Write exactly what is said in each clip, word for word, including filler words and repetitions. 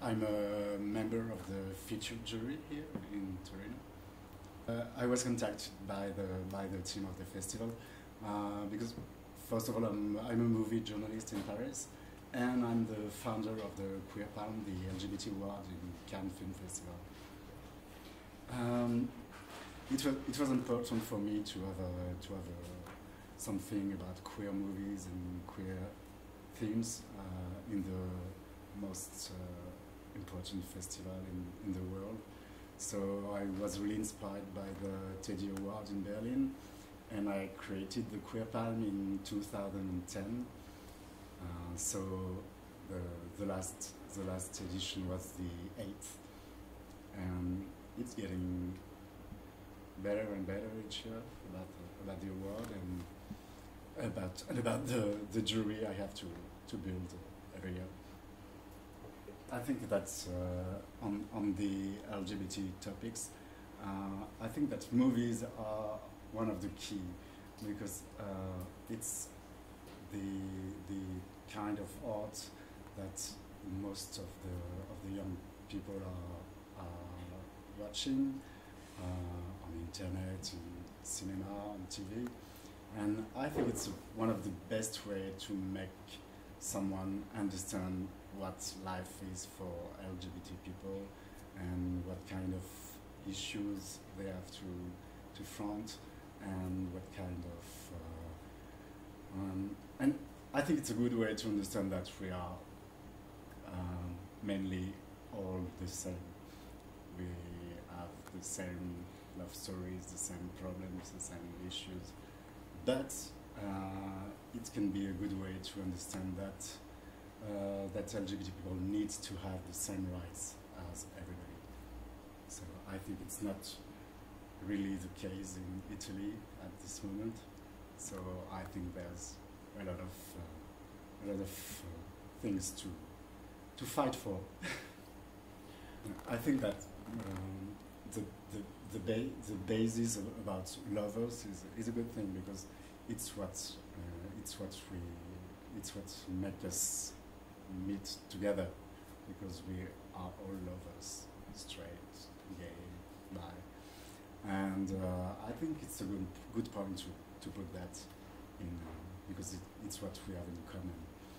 I'm a member of the feature jury here in Torino. Uh, I was contacted by the by the team of the festival uh, because, first of all, I'm, I'm a movie journalist in Paris, and I'm the founder of the Queer Palm, the L G B T award in Cannes Film Festival. Um, it was it was important for me to have a, to have a, something about queer movies and queer themes uh, in the most uh, important festival in, in the world. So I was really inspired by the Teddy Award in Berlin, and I created the Queer Palm in two thousand ten. Uh, so the, the last the last edition was the eighth, and it's getting better and better each year about the, about the award and about and about the, the jury I have to to build every year. I think that's uh, on on the L G B T topics. Uh, I think that movies are one of the key because uh, it's the the kind of art that most of the of the young people are, are watching uh, on internet, in cinema, on T V, and I think it's one of the best way to make someone understand what life is for L G B T people and what kind of issues they have to to front and what kind of uh, um, and I think it's a good way to understand that we are um, mainly all the same. We have the same love stories, the same problems, the same issues, but uh, it can be a good way to understand that uh, that L G B T people need to have the same rights as everybody. So I think it's not really the case in Italy at this moment. So I think there's a lot of uh, a lot of uh, things to to fight for. I think that um, the the the, ba the basis of, about lovers is is a good thing because it's what uh, it's what we it's what makes us meet together because we are all lovers, straight, gay, bi, and uh, I think it's a good good point to to put that in uh, because it, it's what we have in common.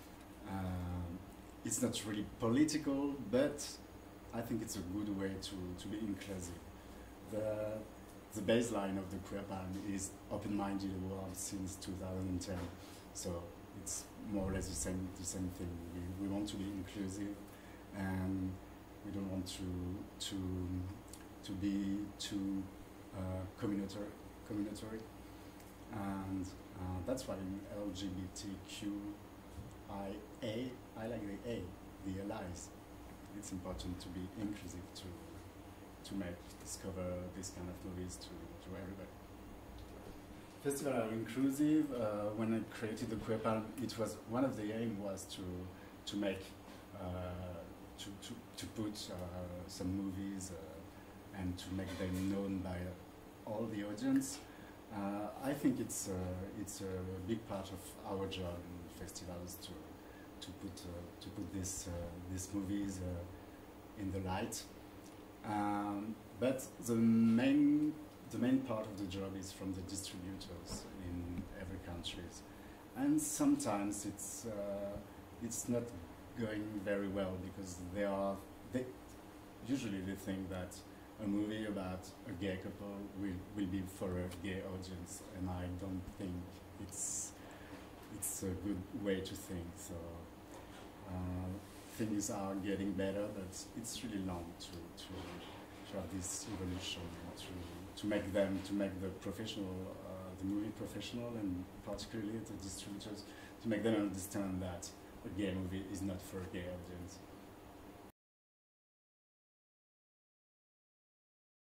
Um, it's not really political, but I think it's a good way to to be inclusive. The The baseline of the Queer Palm is Open-Minded Award since two thousand ten, so it's more or less the same the same thing. We, we want to be inclusive, and we don't want to to to be too uh, communitary, communitary, and uh, that's why in L G B T Q I A, I like the A, the allies. It's important to be inclusive to. to make, discover this kind of movies to, to everybody. Festivals are inclusive. Uh, when I created the Queer Palm, it was, one of the aim was to, to make, uh, to, to, to put uh, some movies uh, and to make them known by all the audience. Uh, I think it's, uh, it's a big part of our job in festivals to, to put, uh, to put this, uh, these movies uh, in the light. Um, but the main, the main part of the job is from the distributors in every country, and sometimes it's uh, it's not going very well because they are they usually they think that a movie about a gay couple will will be for a gay audience, and I don't think it's it's a good way to think. So. Uh, Things are getting better, but it's really long to, to, to have this evolution, and to, to make them, to make the professional, uh, the movie professional, and particularly the distributors, to make them understand that a gay movie is not for a gay audience.